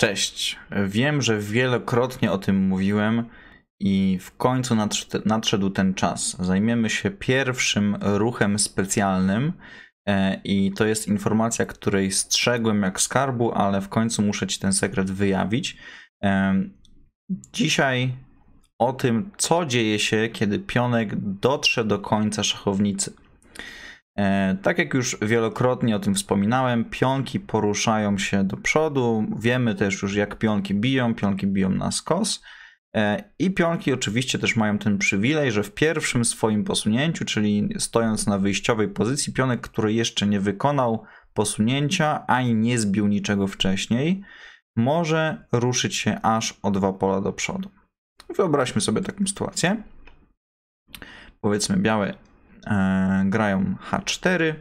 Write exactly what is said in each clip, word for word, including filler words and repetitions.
Cześć. Wiem, że wielokrotnie o tym mówiłem i w końcu nadszedł, nadszedł ten czas. Zajmiemy się pierwszym ruchem specjalnym e, i to jest informacja, której strzegłem jak skarbu, ale w końcu muszę Ci ten sekret wyjawić. E, dzisiaj o tym, co dzieje się, kiedy pionek dotrze do końca szachownicy. E, tak jak już wielokrotnie o tym wspominałem, pionki poruszają się do przodu. Wiemy też już, jak pionki biją. Pionki biją na skos. E, I pionki oczywiście też mają ten przywilej, że w pierwszym swoim posunięciu, czyli stojąc na wyjściowej pozycji, pionek, który jeszcze nie wykonał posunięcia, ani nie zbił niczego wcześniej, może ruszyć się aż o dwa pola do przodu. Wyobraźmy sobie taką sytuację. Powiedzmy, białe e, grają H cztery.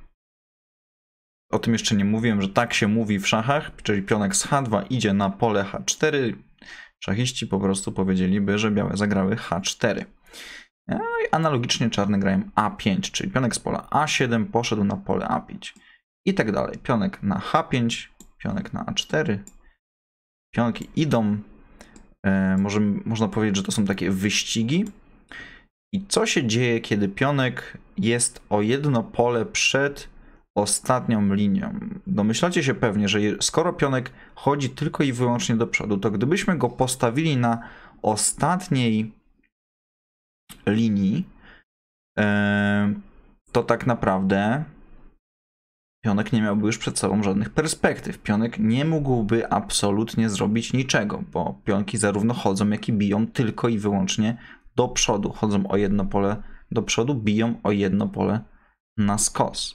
O tym jeszcze nie mówiłem, że tak się mówi w szachach, czyli pionek z H dwa idzie na pole H cztery. Szachiści po prostu powiedzieliby, że białe zagrały H cztery. No i analogicznie czarne grają A pięć, czyli pionek z pola A siedem poszedł na pole A pięć. I tak dalej. Pionek na H pięć, pionek na A cztery. Pionki idą. E, może, można powiedzieć, że to są takie wyścigi. I co się dzieje, kiedy pionek jest o jedno pole przed ostatnią linią? Domyślacie się pewnie, że skoro pionek chodzi tylko i wyłącznie do przodu, to gdybyśmy go postawili na ostatniej linii, to tak naprawdę pionek nie miałby już przed sobą żadnych perspektyw. Pionek nie mógłby absolutnie zrobić niczego, bo pionki zarówno chodzą, jak i biją tylko i wyłącznie do przodu. Chodzą o jedno pole do przodu, biją o jedno pole na skos.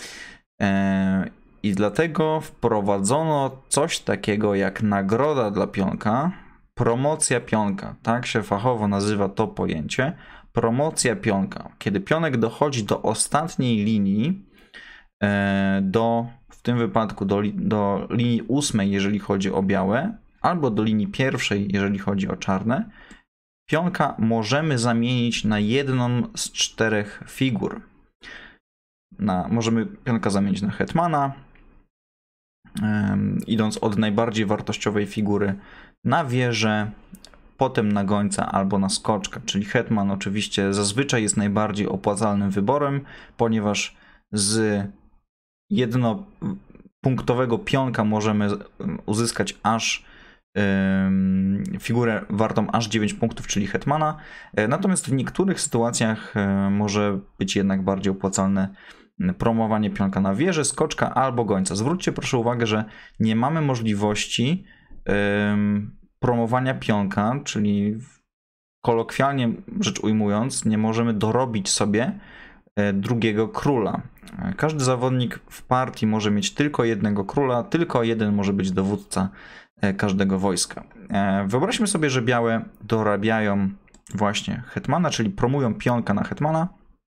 I dlatego wprowadzono coś takiego jak nagroda dla pionka, promocja pionka. Tak się fachowo nazywa to pojęcie. Promocja pionka. Kiedy pionek dochodzi do ostatniej linii, do, w tym wypadku do, do linii ósmej, jeżeli chodzi o białe, albo do linii pierwszej, jeżeli chodzi o czarne, pionka możemy zamienić na jedną z czterech figur. Na, możemy pionka zamienić na hetmana, um, idąc od najbardziej wartościowej figury na wieżę, potem na gońca albo na skoczka, czyli hetman oczywiście zazwyczaj jest najbardziej opłacalnym wyborem, ponieważ z jednopunktowego pionka możemy uzyskać aż um, figurę wartą aż dziewięć punktów, czyli hetmana, natomiast w niektórych sytuacjach um, może być jednak bardziej opłacalne promowanie pionka na wieżę, skoczka albo gońca. Zwróćcie proszę uwagę, że nie mamy możliwości um, promowania pionka, czyli kolokwialnie rzecz ujmując, nie możemy dorobić sobie drugiego króla. Każdy zawodnik w partii może mieć tylko jednego króla, tylko jeden może być dowódca każdego wojska. Wyobraźmy sobie, że białe dorabiają właśnie hetmana, czyli promują pionka na hetmana.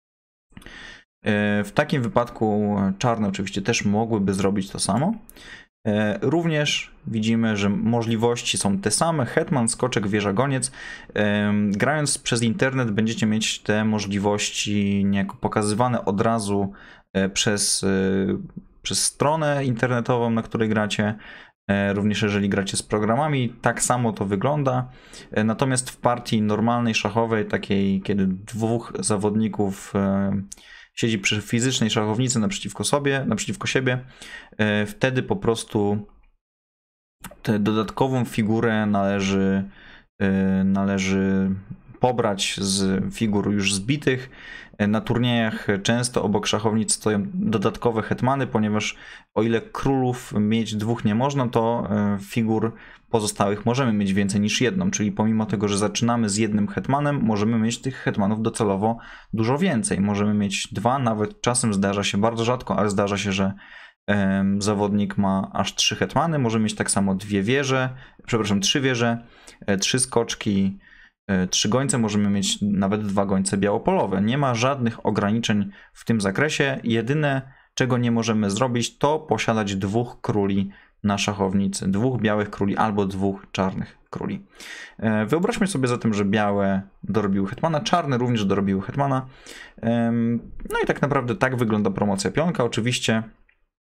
W takim wypadku czarne oczywiście też mogłyby zrobić to samo. Również widzimy, że możliwości są te same. Hetman, skoczek, wieża, goniec. Grając przez internet będziecie mieć te możliwości niejako pokazywane od razu przez, przez stronę internetową, na której gracie. Również jeżeli gracie z programami, tak samo to wygląda. Natomiast w partii normalnej, szachowej, takiej kiedy dwóch zawodników siedzi przy fizycznej szachownicy naprzeciwko sobie, naprzeciwko siebie, wtedy po prostu tę dodatkową figurę należy, należy pobrać z figur już zbitych. Na turniejach często obok szachownic stoją dodatkowe hetmany, ponieważ o ile królów mieć dwóch nie można, to figur pozostałych możemy mieć więcej niż jedną, czyli pomimo tego, że zaczynamy z jednym hetmanem, możemy mieć tych hetmanów docelowo dużo więcej. Możemy mieć dwa, nawet czasem zdarza się, bardzo rzadko, ale zdarza się, że um, zawodnik ma aż trzy hetmany, może mieć tak samo dwie wieże, przepraszam, trzy wieże, trzy skoczki, trzy gońce, możemy mieć nawet dwa gońce białopolowe. Nie ma żadnych ograniczeń w tym zakresie. Jedyne, czego nie możemy zrobić, to posiadać dwóch króli na szachownicy. Dwóch białych króli albo dwóch czarnych króli. Wyobraźmy sobie zatem, że białe dorobiły hetmana, czarne również dorobiły hetmana. No i tak naprawdę tak wygląda promocja pionka. Oczywiście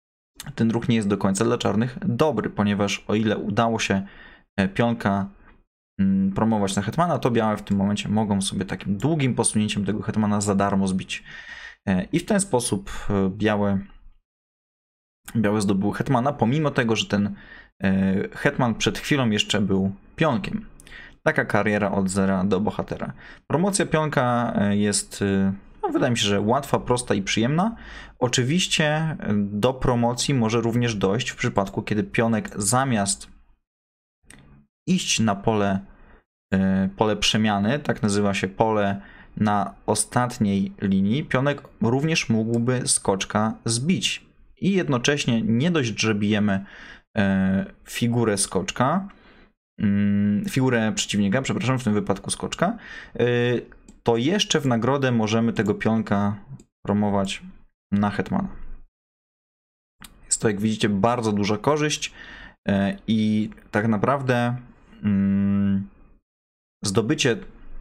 ten ruch nie jest do końca dla czarnych dobry, ponieważ o ile udało się pionka promować na hetmana, to białe w tym momencie mogą sobie takim długim posunięciem tego hetmana za darmo zbić. I w ten sposób białe, białe zdobyły hetmana, pomimo tego, że ten hetman przed chwilą jeszcze był pionkiem. Taka kariera od zera do bohatera. Promocja pionka jest, no wydaje mi się, że łatwa, prosta i przyjemna. Oczywiście do promocji może również dojść w przypadku, kiedy pionek zamiast iść na pole, pole przemiany, tak nazywa się pole na ostatniej linii, pionek również mógłby skoczka zbić. I jednocześnie nie dość, że bijemy figurę skoczka, figurę przeciwnika, przepraszam, w tym wypadku skoczka, to jeszcze w nagrodę możemy tego pionka promować na hetmana. Jest to, jak widzicie, bardzo duża korzyść i tak naprawdę zdobycie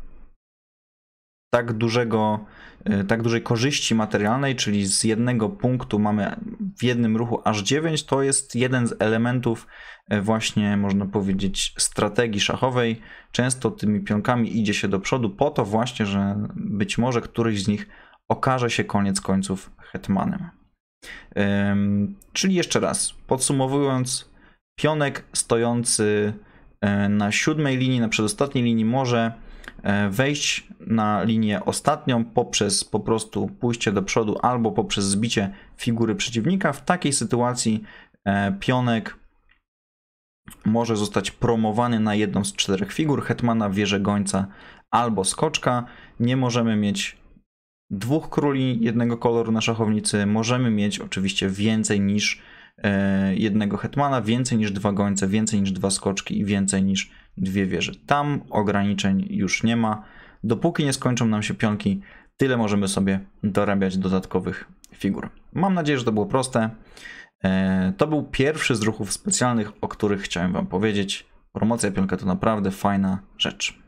tak dużego, tak dużej korzyści materialnej, czyli z jednego punktu mamy w jednym ruchu aż dziewięć, to jest jeden z elementów właśnie, można powiedzieć, strategii szachowej. Często tymi pionkami idzie się do przodu po to właśnie, że być może któryś z nich okaże się koniec końców hetmanem. Czyli jeszcze raz, podsumowując, pionek stojący na siódmej linii, na przedostatniej linii może wejść na linię ostatnią poprzez po prostu pójście do przodu albo poprzez zbicie figury przeciwnika. W takiej sytuacji pionek może zostać promowany na jedną z czterech figur: hetmana, wieżę, gońca albo skoczka. Nie możemy mieć dwóch króli jednego koloru na szachownicy. Możemy mieć oczywiście więcej niż jednego hetmana, więcej niż dwa gońce, więcej niż dwa skoczki i więcej niż dwie wieże. Tam ograniczeń już nie ma. Dopóki nie skończą nam się pionki, tyle możemy sobie dorabiać dodatkowych figur. Mam nadzieję, że to było proste. To był pierwszy z ruchów specjalnych, o których chciałem wam powiedzieć. Promocja pionka to naprawdę fajna rzecz.